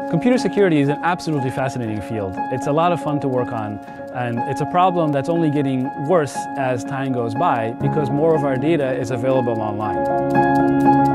Computer security is an absolutely fascinating field. It's a lot of fun to work on, and it's a problem that's only getting worse as time goes by because more of our data is available online.